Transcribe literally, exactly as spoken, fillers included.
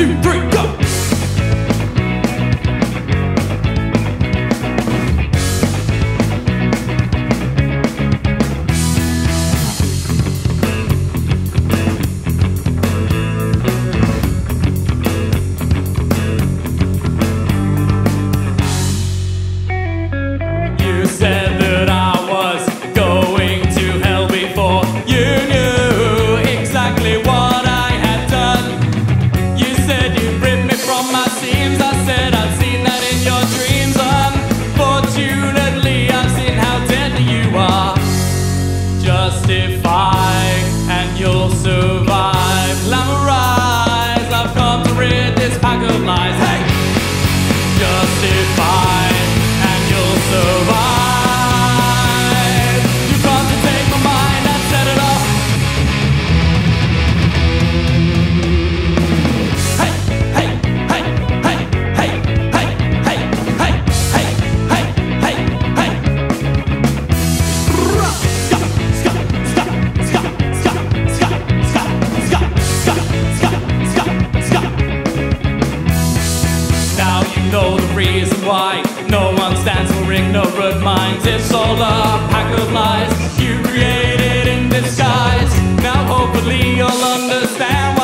two, three, go! You said that I was going to hell before you knew exactly what I had done. You said you'd rip me from my seams. I said I'd seen that in your dreams. Unfortunately, I've seen how deadly you are. Justify and you'll survive. Glamorize, I've come to rid this pack of lies. Hey! Justify and you'll survive. You've come to take my mind and set it off. Hey, hey, hey, hey, hey, hey, hey, hey, hey, hey, hey, hey. Ska, ska, ska, ska, ska, ska, ska, ska, ska, ska, ska. Now you know the reason why no one stands for ignorant minds. It's all a pack of lies you created in disguise. Now hopefully you'll understand why